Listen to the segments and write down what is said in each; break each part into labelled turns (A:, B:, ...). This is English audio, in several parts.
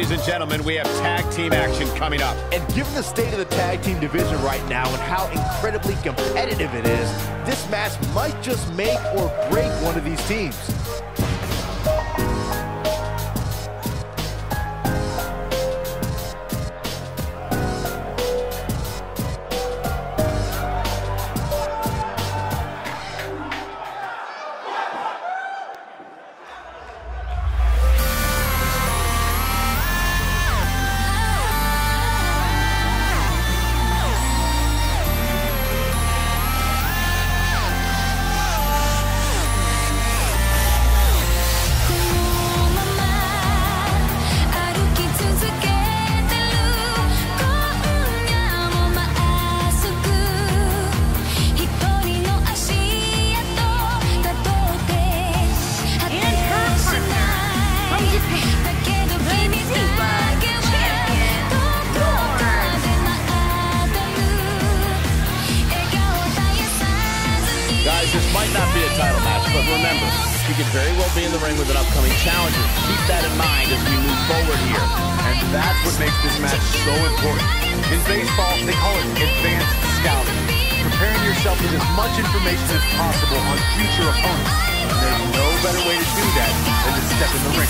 A: Ladies and gentlemen, we have tag team action coming up.
B: And given the state of the tag team division right now and how incredibly competitive it is, this match might just make or break one of these teams.
A: This might not be a title match, but remember, you could very well be in the ring with an upcoming challenger. Keep that in mind as we move forward here.
C: And that's what makes this match so important. In baseball, they call it advanced scouting. Preparing yourself with as much information as possible on future opponents. And there's no better way to do that than to step in the ring.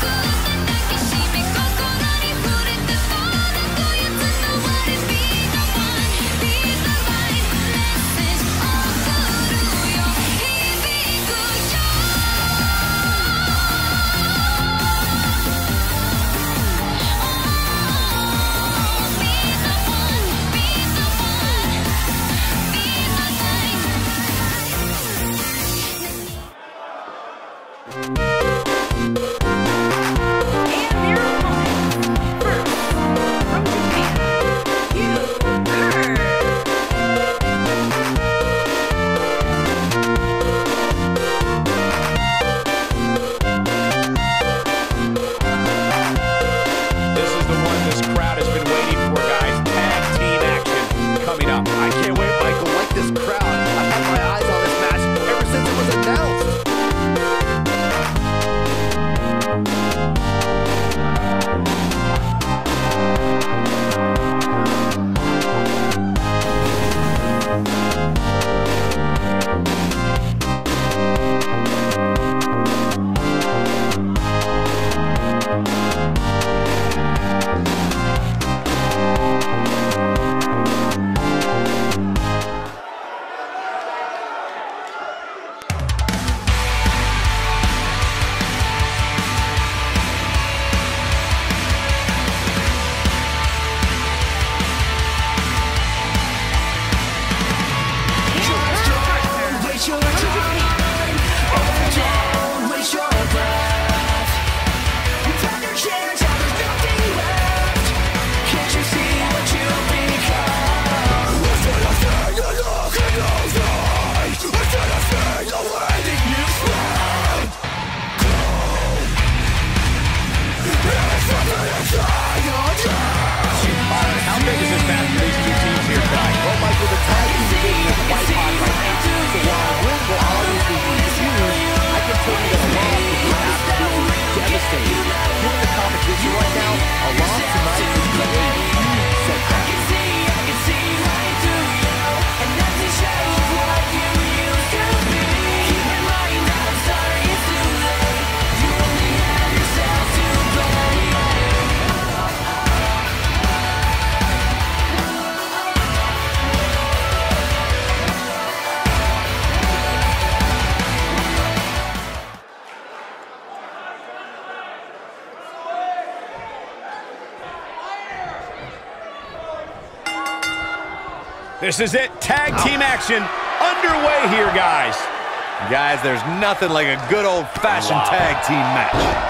A: This is it. Tag team action underway here, guys.
C: Guys, there's nothing like a good old-fashioned tag team match.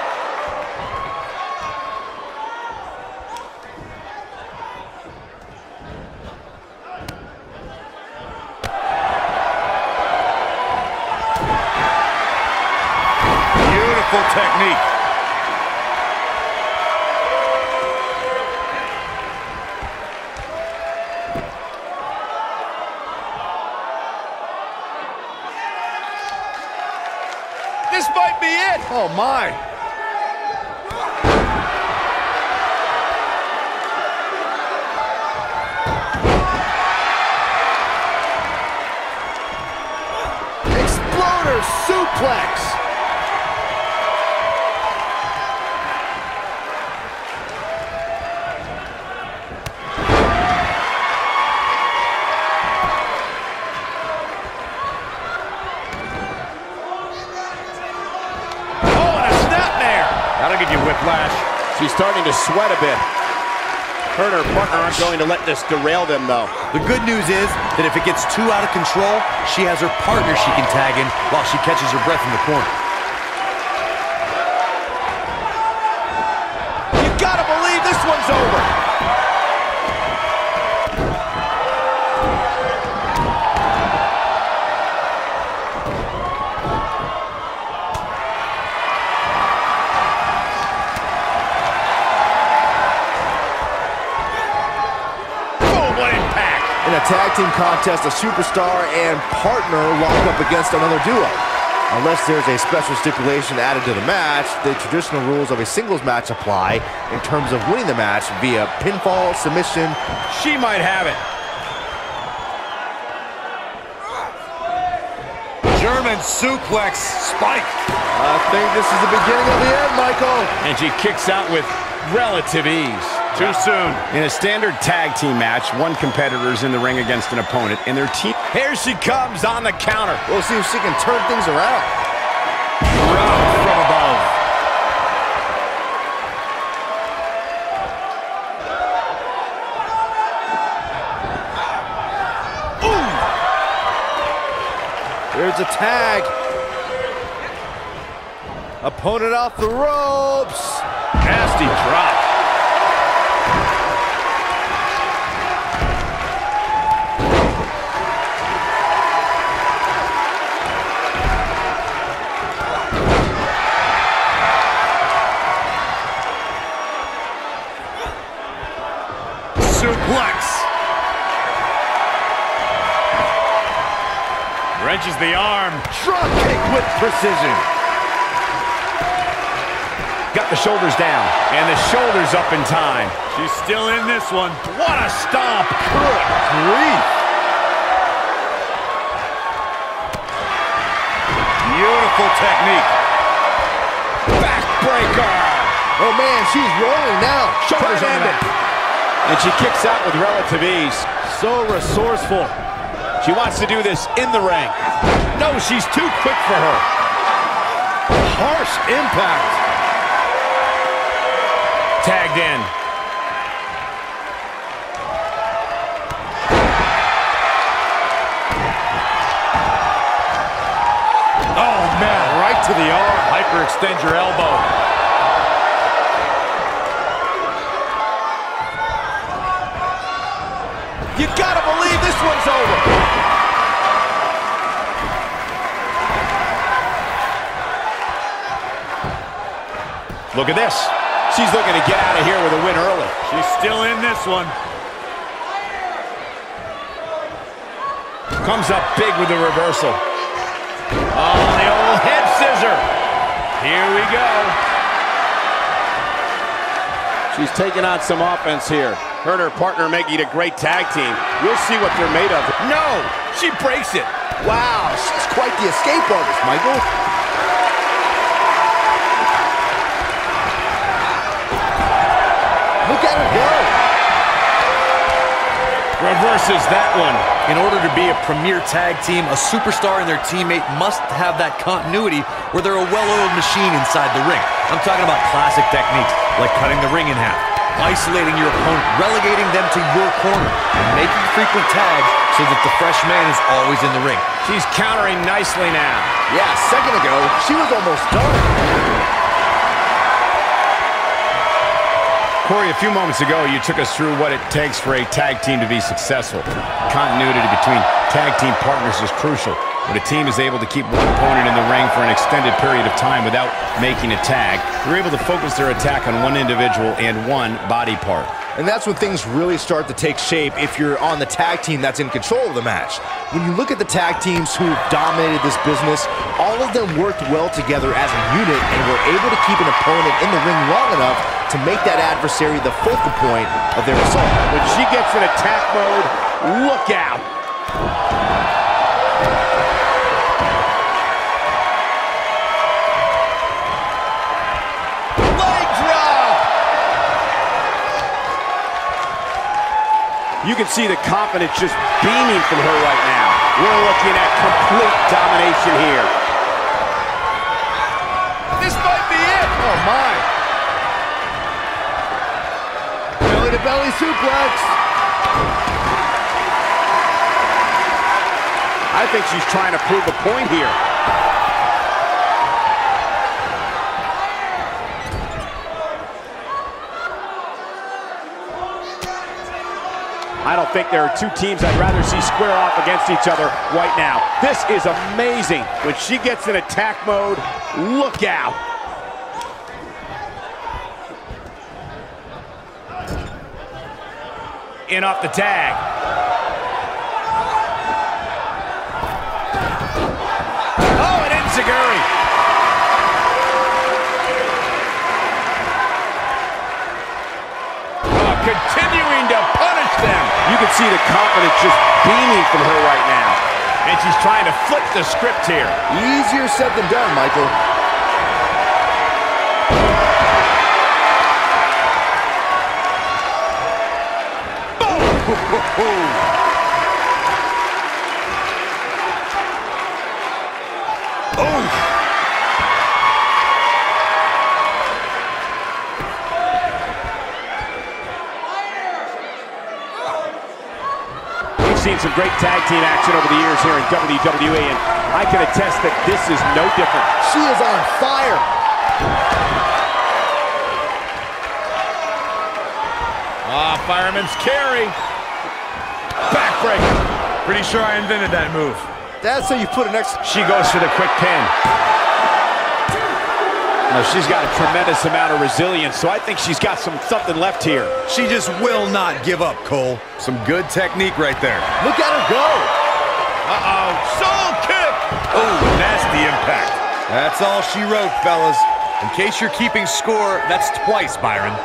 A: Technique.
B: This might be it.
C: Oh, my.
B: suplex.
A: That'll give you whiplash. She's starting to sweat a bit. Her and her partner aren't going to let this derail them, though.
D: The good news is that if it gets too out of control, she has her partner she can tag in while she catches her breath in the corner.
B: You gotta believe this one's over. In a tag team contest, a superstar and partner lock up against another duo. Unless there's a special stipulation added to the match, the traditional rules of a singles match apply in terms of winning the match via pinfall, submission.
A: She might have it.
C: German suplex spike.
B: I think this is the beginning of the end, Michael.
A: And she kicks out with relative ease.
C: Too soon.
A: In a standard tag team match, one competitor is in the ring against an opponent, and their team... Here she comes on the counter.
B: We'll see if she can turn things around.
A: Drop from above.
B: Ooh. Here's a tag. Opponent off the ropes.
A: Nasty drop.
C: Suplex. Wrenches the arm.
B: Drop kick with precision.
A: Got the shoulders down, and the shoulders up in time.
C: She's still in this one.
A: What a stomp.
B: Good grief.
C: Beautiful technique.
A: Backbreaker.
B: Oh man, she's rolling now.
A: Shoulders on it. And she kicks out with relative ease.
B: So resourceful.
A: She wants to do this in the ring. No, she's too quick for her.
B: Harsh impact.
A: Tagged in.
C: Oh, man, right to the arm. Hyperextend your elbow.
B: You gotta believe this one's over.
A: Look at this. She's looking to get out of here with a win early.
C: She's still in this one.
A: Comes up big with the reversal. Oh, the old head scissor. Here we go. She's taking on some offense here. Her and her partner making a great tag team. We'll see what they're made of. No! She breaks it.
B: Wow, she's quite the escape artist, Michael. Look at her go.
A: Reverses that one.
D: In order to be a premier tag team, a superstar and their teammate must have that continuity where they're a well-oiled machine inside the ring. I'm talking about classic techniques like cutting the ring in half, isolating your opponent, relegating them to your corner, and making frequent tags so that the fresh man is always in the ring.
A: She's countering nicely now.
B: Yeah, a second ago, she was almost done.
A: Corey, a few moments ago, you took us through what it takes for a tag team to be successful. Continuity between tag team partners is crucial. When a team is able to keep one opponent in the ring for an extended period of time without making a tag, they're able to focus their attack on one individual and one body part.
B: And that's when things really start to take shape if you're on the tag team that's in control of the match. When you look at the tag teams who've dominated this business, all of them worked well together as a unit and were able to keep an opponent in the ring long enough to make that adversary the focal point of their assault.
A: When she gets in attack mode, look out. You can see the confidence just beaming from her right now. We're looking at complete domination here.
C: This might be it. Oh, my. Belly-to-belly suplex.
A: I think she's trying to prove a point here. I don't think there are two teams I'd rather see square off against each other right now. This is amazing. When she gets in attack mode, look out. In off the tag. Oh, and enziguri. Continuing to punish them. You can see the confidence just beaming from her right now. And she's trying to flip the script here.
B: Easier said than done, Michael.
A: Seen some great tag team action over the years here in WWE, and I can attest that this is no different.
B: She is on fire.
A: Fireman's carry. Backbreaker.
C: Pretty sure I invented that move.
B: That's how you put an
A: She goes for the quick pin. Now, she's got a tremendous amount of resilience, so I think she's got something left here.
D: She just will not give up, Cole. Some good technique right there.
B: Look at her go.
C: Uh-oh. Soul kick.
D: Oh, nasty impact. That's all she wrote, fellas. In case you're keeping score, that's twice, Byron.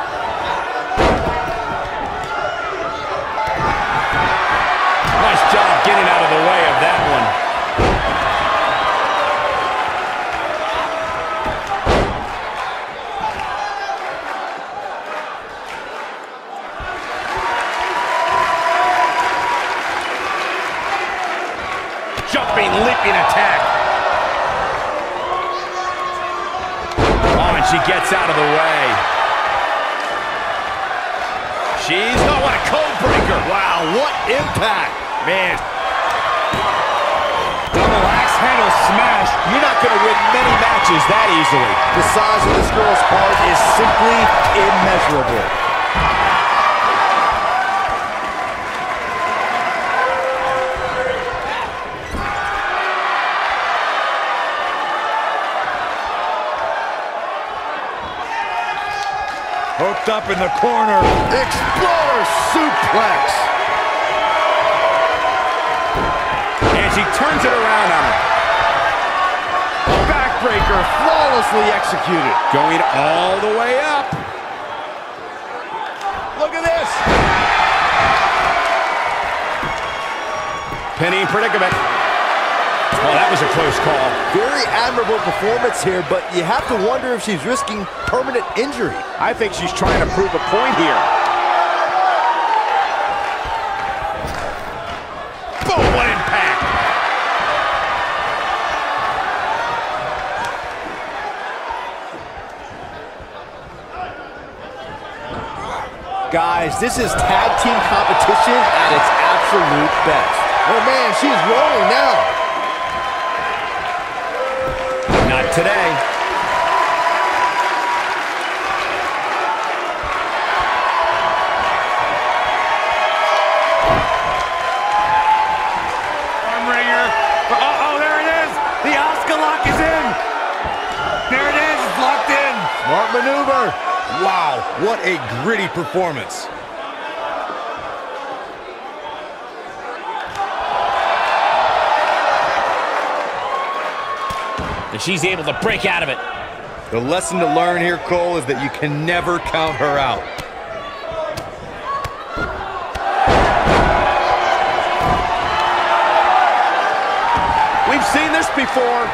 A: Nice job getting out of the way of that one. Jumping, leaping attack. Oh, and she gets out of the way. She's, oh, what a code breaker.
B: Wow, what impact.
A: Man. Double axe handle smash. You're not going to win many matches that easily.
B: The size of this girl's heart is simply immeasurable.
D: Hooked up in the corner.
B: Exploder suplex.
A: And she turns it around on her.
B: Backbreaker flawlessly executed.
A: Going all the way up. Look at this. Pinning predicament. Oh, that was a close call.
B: Very admirable performance here, but you have to wonder if she's risking permanent injury.
A: I think she's trying to prove a point here. Boom, what impact.
B: Guys, this is tag team competition at its absolute best. Oh man, she's rolling now.
A: Not today.
C: Armringer. Uh-oh, there it is. The Oscar lock is in. There it is. It's locked in.
B: Smart maneuver.
D: Wow, what a gritty performance.
A: And she's able to break out of it.
D: The lesson to learn here, Cole, is that you can never count her out.
A: We've seen this before.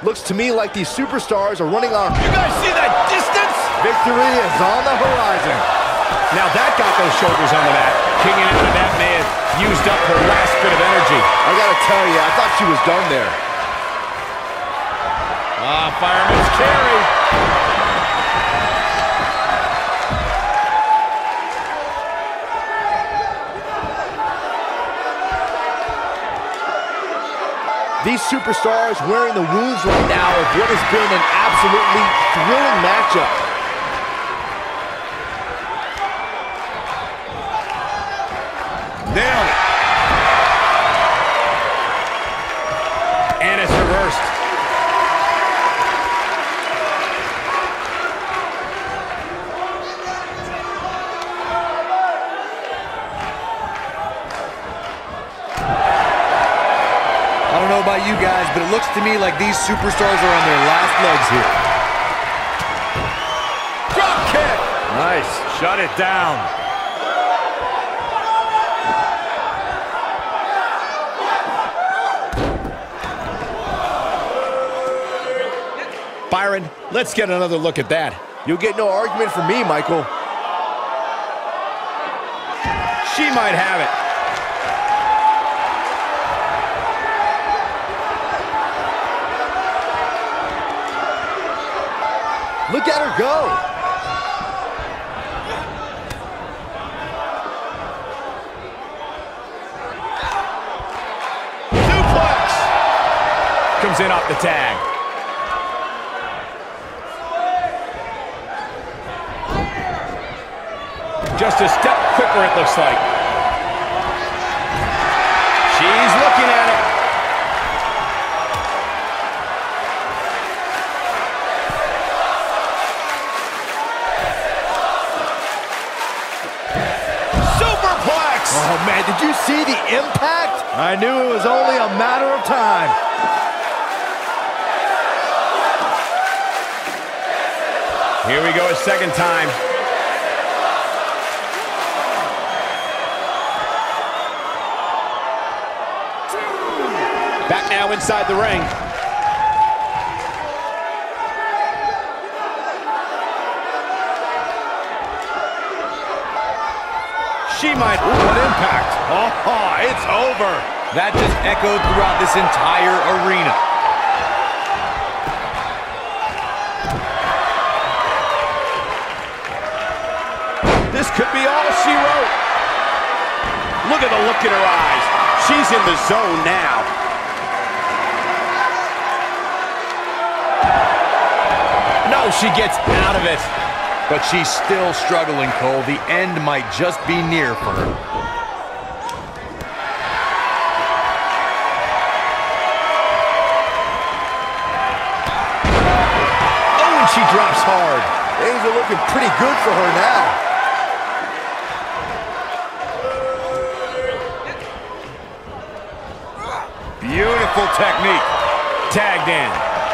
B: Looks to me like these superstars are running on.
A: You guys see that distance?
B: Victory is on the horizon.
A: Now that got those shoulders on the mat. Kicking out of that may have used up her last bit of energy.
B: I gotta tell you, I thought she was done there.
A: Fireman's carry.
B: These superstars wearing the wounds right now of what has been an absolutely thrilling matchup.
A: Nailed it. And it's reversed.
D: I don't know about you guys, but it looks to me like these superstars are on their last legs here.
A: Drop kick.
D: Nice. Shut it down.
A: Byron, let's get another look at that.
B: You'll get no argument from me, Michael.
A: She might have it.
B: Look at her go.
A: Suplex. Comes in off the tag. Just a step quicker, it looks like. She's looking at it.
B: Oh, man, did you see the impact? I knew it was only a matter of time.
A: Here we go a second time. Back now inside the ring. She might.
B: Ooh, what impact. Oh, it's over.
D: That just echoed throughout this entire arena.
A: This could be all she wrote. Look at the look in her eyes. She's in the zone now. No, she gets out of it.
D: But she's still struggling, Cole. The end might just be near for her.
A: Oh, and she drops hard.
B: Things are looking pretty good for her now.
A: Beautiful technique. Tagged in.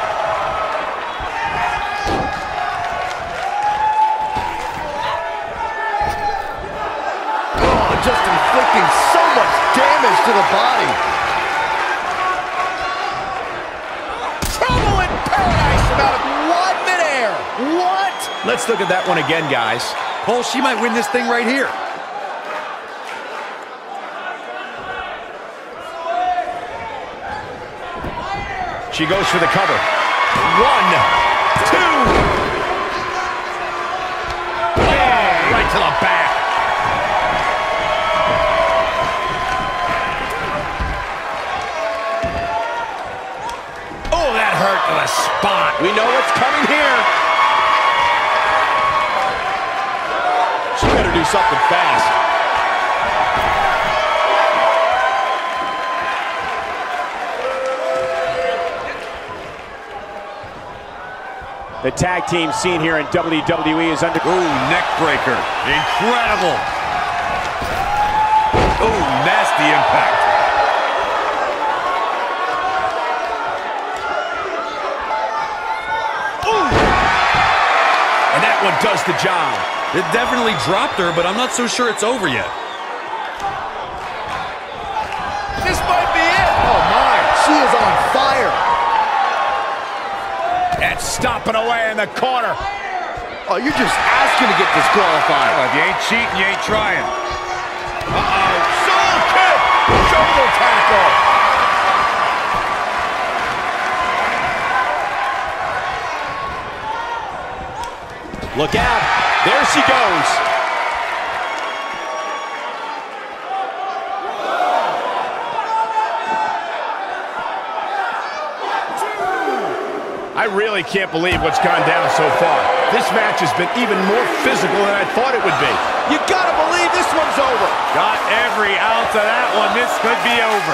B: Just inflicting so much damage to the body.
A: Trouble in paradise about what midair. What? Let's look at that one again, guys.
D: Cole, she might win this thing right here.
A: She goes for the cover. 1, 2. Oh, right to the back. To the spot. We know what's coming here. She better do something fast. The tag team scene here in WWE is under...
D: Ooh, neck breaker. Incredible. Ooh, nasty impact.
A: And that one does the job.
D: It definitely dropped her, but I'm not so sure it's over yet.
A: This might be it.
B: Oh, my. She is on fire.
A: stomping away in the corner.
B: Oh, you're just asking to get disqualified.
C: Well, if you ain't cheating, you ain't trying.
A: Soul kick! Shoulder tackle!
E: Look out. There she goes.
A: I really can't believe what's gone down so far. This match has been even more physical than I thought it would be.
E: You gotta believe this one's over.
C: Got every ounce of that one. This could be over.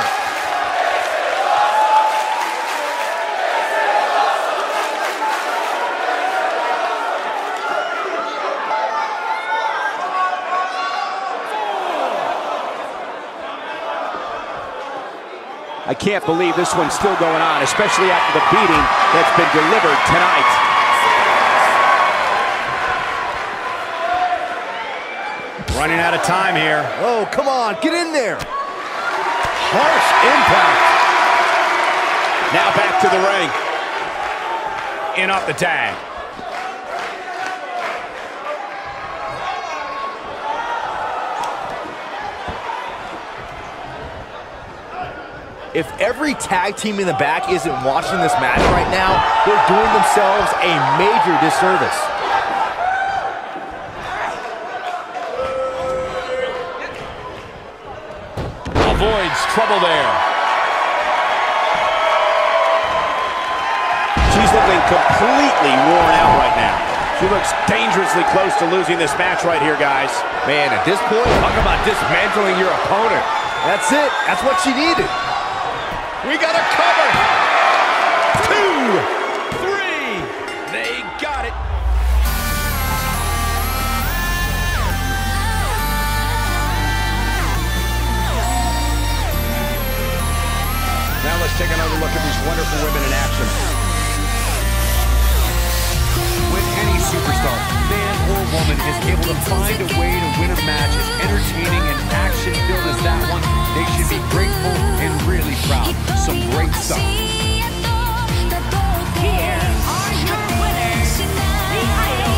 E: I can't believe this one's still going on, especially after the beating that's been delivered tonight.
A: Running out of time here.
B: Oh, come on, get in there.
E: Harsh impact. Now back to the ring.
A: In off the tag.
B: If every tag team in the back isn't watching this match right now, they're doing themselves a major disservice.
A: Avoids trouble there.
E: She's looking completely worn out right now. She looks dangerously close to losing this match right here, guys.
B: Man, at this point,
C: Talk about dismantling your opponent.
B: that's it. That's what she needed.
A: We got a cover. 2, 3. They got it. Now let's take another look at these wonderful women in action.
C: When any superstar, man or woman, is able to find a way to win a match as entertaining and action-filled as that one, they should be grateful and really proud. Some great stuff.
F: Here are your winners, the Idol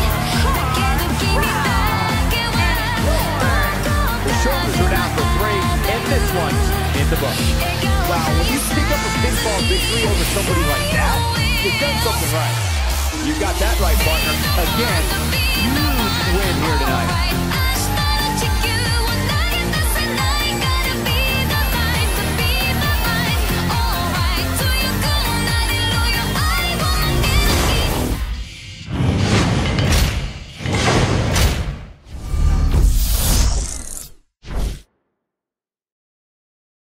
E: The shoulders are down for 3, and this one's in the book.
B: Wow, when you pick up a pinfall victory over somebody like that, you've done something right.
E: You got that right, partner. Again, huge win here tonight.